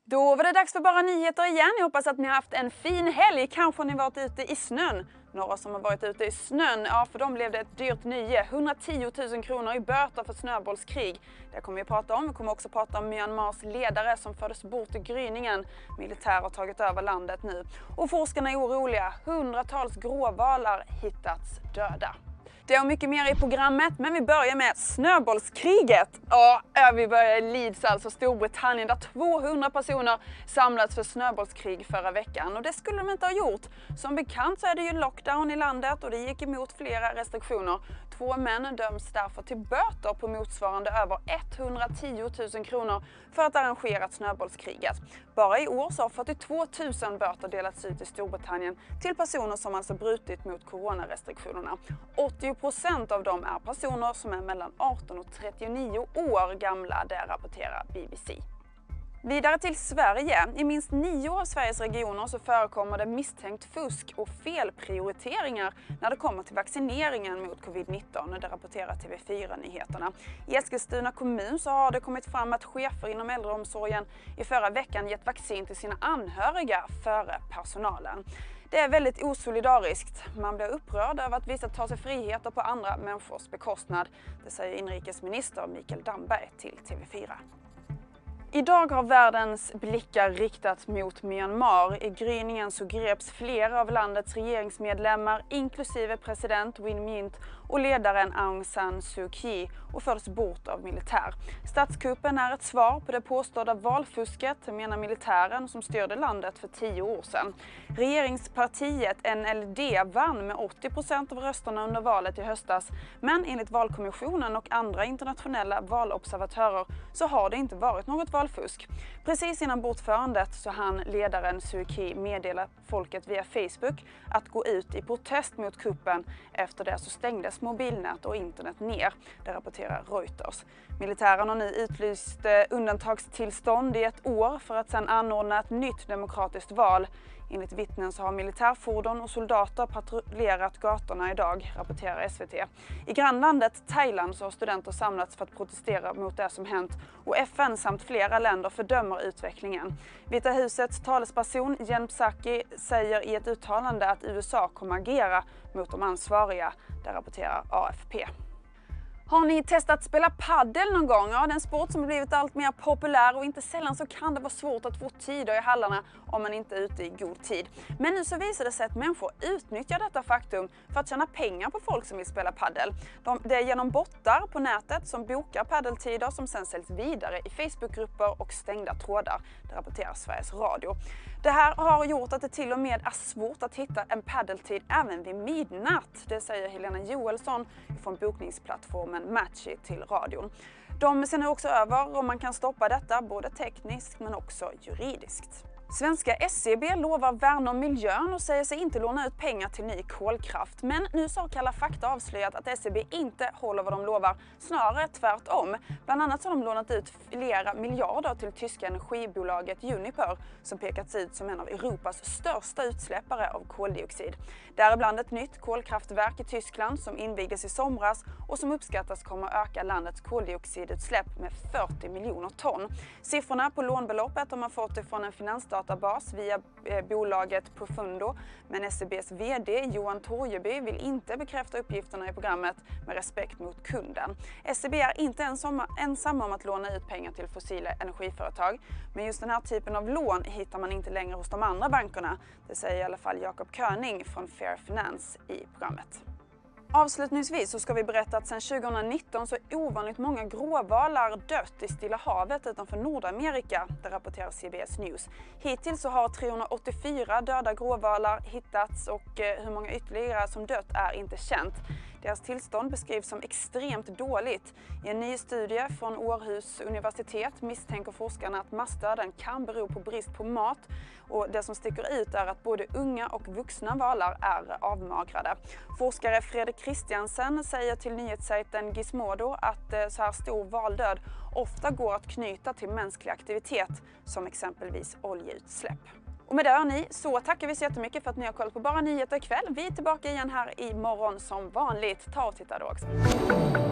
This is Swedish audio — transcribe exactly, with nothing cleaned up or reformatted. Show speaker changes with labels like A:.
A: Då var det dags för Bara Nyheter igen. Jag hoppas att ni har haft en fin helg. Kanske har ni varit ute i snön. Några som har varit ute i snön, ja för dem blev det ett dyrt nöje. hundratio tusen kronor i böter för snöbollskrig. Det kommer vi prata om. Vi kommer också prata om Myanmars ledare som fördes bort i gryningen. Militär har tagit över landet nu. Och forskarna är oroliga. Hundratals gråvalar hittats döda. Det är mycket mer i programmet, men vi börjar med snöbollskriget. Ja, vi börjar i Leeds, alltså Storbritannien, där tvåhundra personer samlats för snöbollskrig förra veckan. Och det skulle de inte ha gjort. Som bekant så är det ju lockdown i landet och det gick emot flera restriktioner. Två män döms därför till böter på motsvarande över etthundratio tusen kronor för att arrangera snöbollskriget. Bara i år så har fyrtiotvå tusen böter delats ut i Storbritannien till personer som alltså brutit mot coronarestriktionerna. åttio procent av dem är personer som är mellan arton och trettionio år gamla, det rapporterar B B C. Vidare till Sverige. I minst nio av Sveriges regioner så förekommer det misstänkt fusk och felprioriteringar när det kommer till vaccineringen mot covid nitton. Det rapporterar T V fyra-nyheterna. I Eskilstuna kommun så har det kommit fram att chefer inom äldreomsorgen i förra veckan gett vaccin till sina anhöriga före personalen. Det är väldigt osolidariskt. Man blir upprörd över att vissa tar sig friheter på andra människors bekostnad. Det säger inrikesminister Mikael Damberg till T V fyra. Idag har världens blickar riktats mot Myanmar. I gryningen så greps flera av landets regeringsmedlemmar, inklusive president Win Myint och ledaren Aung San Suu Kyi, och fördes bort av militär. Statskuppen är ett svar på det påstådda valfusket, menar militären som styrde landet för tio år sedan. Regeringspartiet N L D vann med åttio procent av rösterna under valet i höstas, men enligt valkommissionen och andra internationella valobservatörer så har det inte varit något valfusk. Precis innan bortförandet så hann ledaren Suu Kyi meddela folket via Facebook att gå ut i protest mot kuppen. Efter det så stängdes mobilnät och internet ner, det rapporterar Reuters. Militären har nu utlyst undantagstillstånd i ett år för att sedan anordna ett nytt demokratiskt val. Enligt vittnen så har militärfordon och soldater patrullerat gatorna idag, rapporterar S V T. I grannlandet Thailand så har studenter samlats för att protestera mot det som hänt och F N samt flera länder fördömer utvecklingen. Vita husets talesperson Jen Psaki säger i ett uttalande att U S A kommer agera mot de ansvariga, det rapporterar A F P. Har ni testat spela paddel någon gång? Ja, det är en sport som har blivit allt mer populär och inte sällan så kan det vara svårt att få tider i hallarna om man inte är ute i god tid. Men nu så visar det sig att människor utnyttjar detta faktum för att tjäna pengar på folk som vill spela paddel. De, det är genom bottar på nätet som bokar paddeltider som sen säljs vidare i Facebookgrupper och stängda trådar, det rapporterar Sveriges Radio. Det här har gjort att det till och med är svårt att hitta en paddeltid även vid midnatt. Det säger Helena Joelsson från bokningsplattformen Matchy till radion. De ser nu också över om man kan stoppa detta både tekniskt men också juridiskt. Svenska S C B lovar värna om miljön och säger sig inte låna ut pengar till ny kolkraft. Men nu så har Kalla fakta avslöjat att S C B inte håller vad de lovar, snarare tvärtom. Bland annat så har de lånat ut flera miljarder till tyska energibolaget Uniper som pekats ut som en av Europas största utsläppare av koldioxid. Däribland ett nytt kolkraftverk i Tyskland som invigdes i somras och som uppskattas kommer att öka landets koldioxidutsläpp med fyrtio miljoner ton. Siffrorna på lånbeloppet har man fått ifrån en finansdatabas via eh, bolaget Profundo, men S C B:s vd Johan Torgeby vill inte bekräfta uppgifterna i programmet med respekt mot kunden. S C B är inte ensam, ensam om att låna ut pengar till fossila energiföretag, men just den här typen av lån hittar man inte längre hos de andra bankerna. Det säger i alla fall Jakob König från Fair Finance i programmet. Avslutningsvis så ska vi berätta att sedan tjugonitton så är ovanligt många gråvalar dött i Stilla havet utanför Nordamerika, det rapporterar C B S News. Hittills så har trehundraåttiofyra döda gråvalar hittats och hur många ytterligare som dött är inte känt. Deras tillstånd beskrivs som extremt dåligt. I en ny studie från Århus universitet misstänker forskarna att massdöden kan bero på brist på mat. Och det som sticker ut är att både unga och vuxna valar är avmagrade. Forskare Fredrik Christiansen säger till nyhetssajten Gizmodo att så här stor valdöd ofta går att knyta till mänsklig aktivitet som exempelvis oljeutsläpp. Och med det hörni, så tackar vi så jättemycket för att ni har kollat på Bara Nyheter ikväll. Vi är tillbaka igen här imorgon som vanligt. Ta och titta då också.